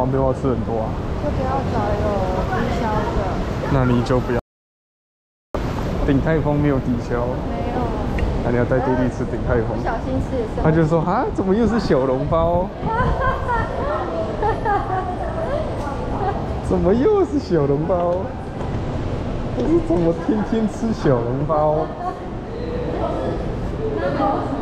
旁边我要吃很多啊。 就不要找有低消的。 那你就不要。鼎泰丰没有低消。 没有。 那你要带弟弟吃鼎泰丰。 不小心吃也是。 他就说啊，怎么又是小笼包？怎么又是小笼包？我说怎么天天吃小笼包？